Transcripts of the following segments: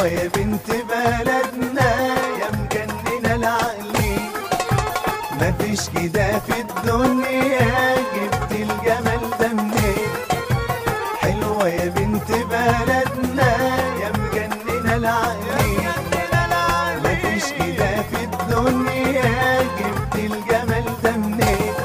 حلوة يا بنت بلدنا يا مجننة العقل مفيش كده في الدنيا جبت الجمال ده منين حلوة يا بنت بلدنا يا مجننة العقل مفيش كده في الدنيا جبت الجمال ده منين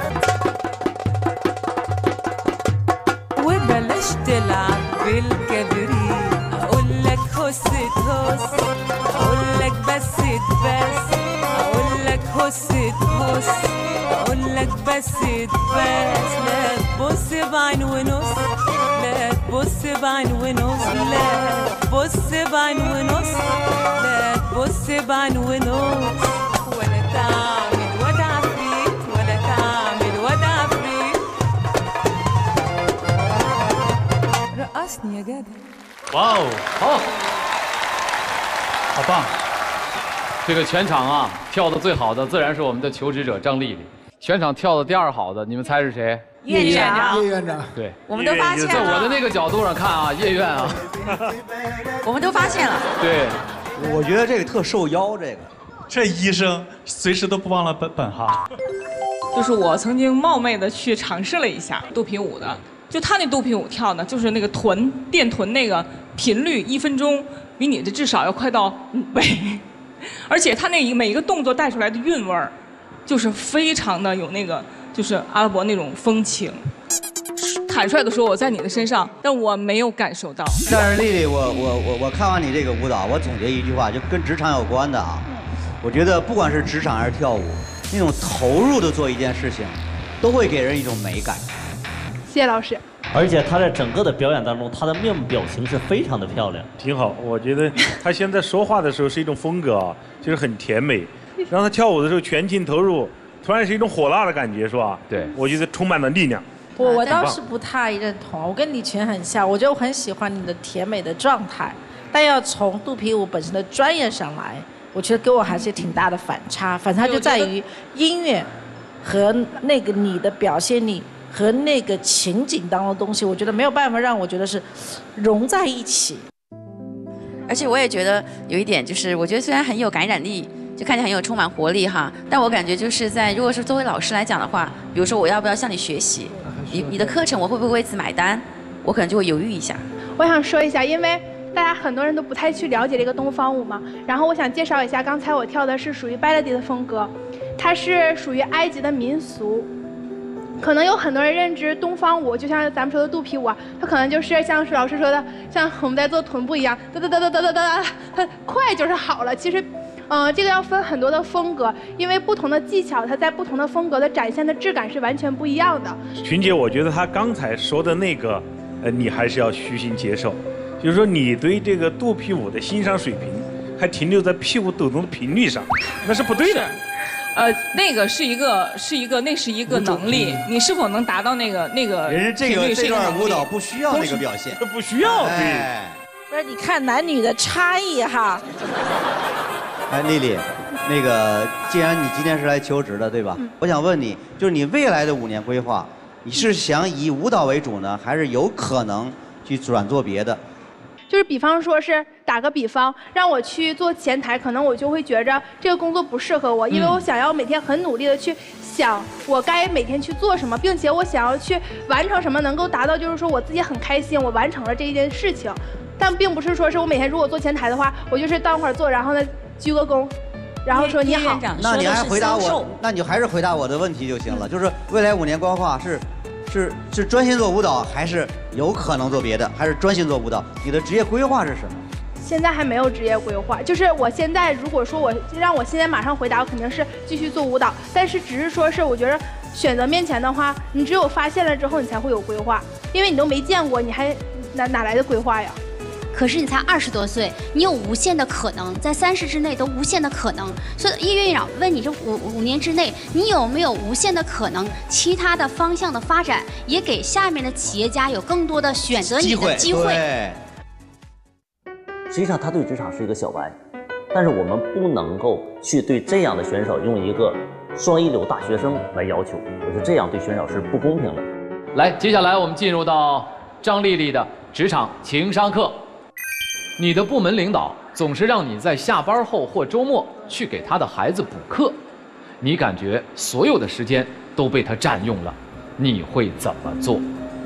وبلاش تلعب بالكبريت اقولك هس تهس اقولك بس تبس اقولك هس تهس اقولك بس تبس لا تبص بعين ونص لا تبص بعين ونص لا تبص بعين ونص لا تبص بعين ونص ولا تعمل ولا عفريت ولا تعمل ولا عفريت رقصني يا جدع 哇哦，好，好棒！这个全场啊，跳的最好的自然是我们的求职者张丽丽。全场跳的第2好的，你们猜是谁？ 叶院长， 叶院长， 对， 我们都发现了。 在我的那个角度上看啊，叶院啊， 我们都发现了。 对， 我觉得这个特受邀， 这医生随时都不忘了本行。 就是我曾经冒昧的去尝试了一下肚皮舞的，就他那肚皮舞跳呢，就是那个电臀那个频率，1分钟比你的至少要快到5倍，而且他那每一个动作带出来的韵味儿，就是非常的有那个就是阿拉伯那种风情。坦率的说，我在你的身上，但我没有感受到。 但是丽丽，我看完你这个舞蹈，我总结一句话，就跟职场有关的啊。我觉得不管是职场还是跳舞，那种投入的做一件事情，都会给人一种美感。 谢谢老师。 而且他在整个的表演当中，他的面部表情是非常的漂亮， 挺好。我觉得他现在说话的时候是一种风格啊，就是很甜美。让他跳舞的时候全情投入，突然是一种火辣的感觉，是吧？ 对， 我觉得充满了力量。 我倒是不太认同，我跟李泉很像，我觉得我很喜欢你的甜美的状态，但要从肚皮舞本身的专业上来，我觉得给我还是挺大的反差。反差就在于音乐和那个你的表现力和那个情景当中的东西，我觉得没有办法让我觉得是融在一起。 而且我也觉得有一点，就是我觉得虽然很有感染力，就看起来很有充满活力哈，但我感觉就是如果是作为老师来讲的话，比如说我要不要向你学习，你的课程我会不会为此买单，我可能就会犹豫一下。 我想说一下，因为大家很多人都不太去了解这个东方舞嘛，然后我想介绍一下，刚才我跳的是属于 Baladi 的风格，它是属于埃及的民俗。可能有很多人认知东方舞，就像咱们说的肚皮舞啊，它可能就是像是老师说的，像我们在做臀部一样，哒哒哒哒哒哒哒，它快就是好了。其实，这个要分很多的风格，因为不同的技巧，它在不同的风格的展现的质感是完全不一样的。 群姐，我觉得她刚才说的那个，你还是要虚心接受，就是说你对这个肚皮舞的欣赏水平还停留在屁股抖动的频率上，那是不对的。 那个是一个能力，你是否能达到那个人家这段舞蹈不需要那个表现， 不需要。 对， 不是，你看男女的差异哈。 哎，丽丽，那个既然你今天是来求职的，对吧？我想问你，就是你未来的5年规划，你是想以舞蹈为主呢，还是有可能去转做别的？ 就是比方说是打个比方，让我去做前台，可能我就会觉着这个工作不适合我，因为我想要每天很努力的去想我该每天去做什么，并且我想要去完成什么，能够达到就是说我自己很开心，我完成了这一件事情。但并不是说是我每天如果做前台的话，我就是当会儿做，然后呢鞠个躬，然后说你好。 那你还回答我，那你就还是回答我的问题就行了，就是未来5年规划是专心做舞蹈，还是有可能做别的，还是专心做舞蹈？你的职业规划是什么？ 现在还没有职业规划，就是我现在如果说让我现在马上回答，我肯定是继续做舞蹈，但是只是说是我觉得选择面前的话，你只有发现了之后，你才会有规划，因为你都没见过，你还哪来的规划呀？ 可是你才20多岁，你有无限的可能，在30之内都无限的可能。所以叶院长问你，这五年之内，你有没有无限的可能？其他的方向的发展，也给下面的企业家有更多的选择你的机会。 实际上，他对职场是一个小白，但是我们不能够去对这样的选手用一个双一流大学生来要求，我觉得这样对选手是不公平的。 来，接下来我们进入到张丽丽的职场情商课。 你的部门领导总是让你在下班后或周末去给他的孩子补课，你感觉所有的时间都被他占用了，你会怎么做？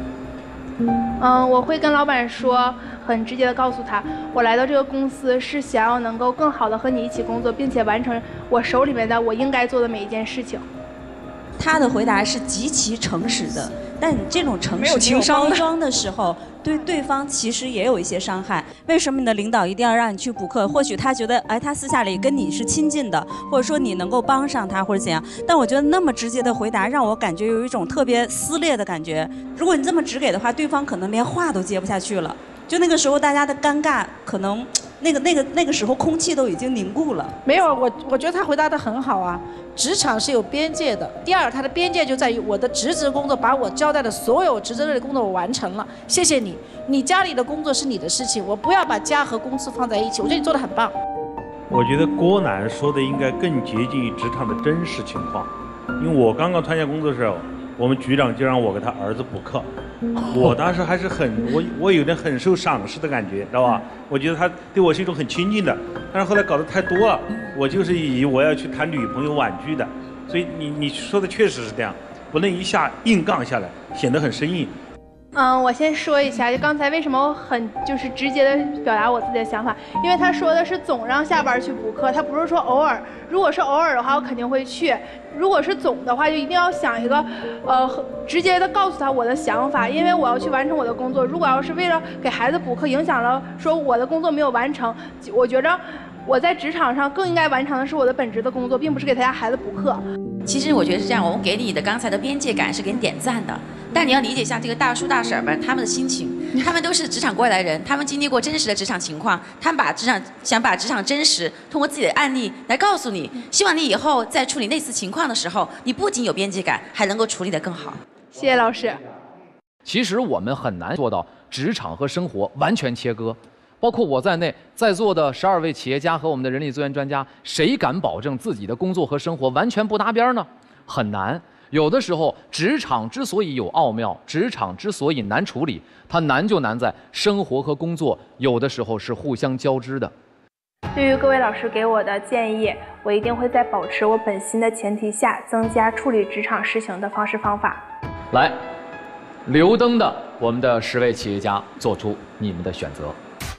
我会跟老板说，很直接的告诉他，我来到这个公司是想要能够更好的和你一起工作，并且完成我手里面的我应该做的每一件事情。 他的回答是极其诚实的，但你这种诚实没有包装的时候，对对方其实也有一些伤害。为什么你的领导一定要让你去补课？或许他觉得，哎，他私下里跟你是亲近的，或者说你能够帮上他，或者怎样。但我觉得那么直接的回答，让我感觉有一种特别撕裂的感觉。如果你这么直给的话，对方可能连话都接不下去了。就那个时候，大家的尴尬可能。那个时候空气都已经凝固了。 没有，我觉得他回答得很好啊。职场是有边界的。第二，他的边界就在于我的职责工作，把我交代的所有职责类的工作我完成了，谢谢你。你家里的工作是你的事情，我不要把家和公司放在一起。我觉得你做得很棒。 我觉得郭楠说的应该更接近于职场的真实情况，因为我刚刚参加工作的时候，我们局长就让我给他儿子补课。我当时还是我有点很受赏识的感觉，知道吧？我觉得他对我是一种很亲近的，但是后来搞得太多了，我就是以我要去谈女朋友婉拒的，所以你说的确实是这样，不能一下硬杠下来，显得很生硬。 我先说一下，就刚才为什么我很就是直接的表达我自己的想法，因为他说的是总让下班去补课，他不是说偶尔。如果是偶尔的话，我肯定会去；如果是总的话，就一定要想一个，直接的告诉他我的想法，因为我要去完成我的工作。如果要是为了给孩子补课，影响了说我的工作没有完成，我觉着我在职场上更应该完成的是我的本职的工作，并不是给他家孩子补课。 其实我觉得是这样，我们给你的刚才的边界感是给你点赞的，但你要理解一下这个大叔大婶们他们的心情，他们都是职场过来人，他们经历过真实的职场情况，他们想把职场真实通过自己的案例来告诉你，希望你以后在处理类似情况的时候，你不仅有边界感，还能够处理得更好。 谢谢老师。 其实我们很难做到职场和生活完全切割。包括我在内，在座的12位企业家和我们的人力资源专家，谁敢保证自己的工作和生活完全不搭边呢？很难。有的时候，职场之所以有奥妙，职场之所以难处理，它难就难在生活和工作有的时候是互相交织的。 对于各位老师给我的建议，我一定会在保持我本心的前提下，增加处理职场事情的方式方法。 来，留灯的我们的10位企业家做出你们的选择。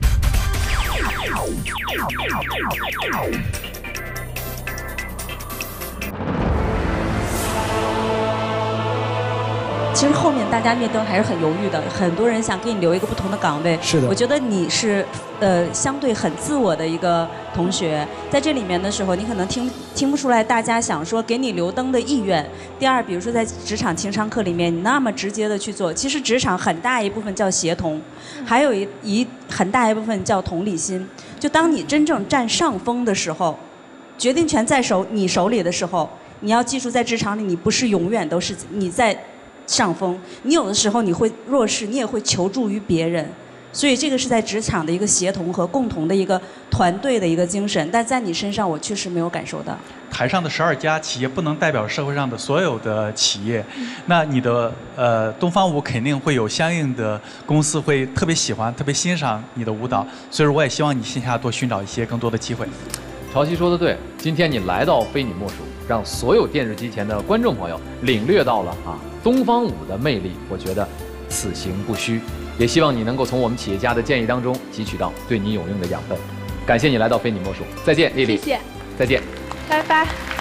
其实后面大家灭灯还是很犹豫的，很多人想给你留一个不同的岗位。 是的， 我觉得你是相对很自我的一个同学，在这里面的时候，你可能听不出来大家想说给你留灯的意愿。第二，比如说在职场情商课里面，你那么直接的去做，其实职场很大一部分叫协同，还有很大一部分叫同理心。就当你真正占上风的时候，决定权在你手里的时候，你要记住，在职场里你不是永远都是你在上风，你有的时候你会弱势，你也会求助于别人，所以这个是在职场的一个协同和共同的一个团队的一个精神，但在你身上我确实没有感受到。 台上的12家企业不能代表社会上的所有的企业，那你的东方舞肯定会有相应的公司会特别喜欢、特别欣赏你的舞蹈，所以说我也希望你线下多寻找一些更多的机会。 潮汐说的对，今天你来到非你莫属，让所有电视机前的观众朋友领略到了东方舞的魅力，我觉得此行不虚，也希望你能够从我们企业家的建议当中汲取到对你有用的养分。感谢你来到非你莫属，再见，丽丽。 谢谢， 再见， 拜拜。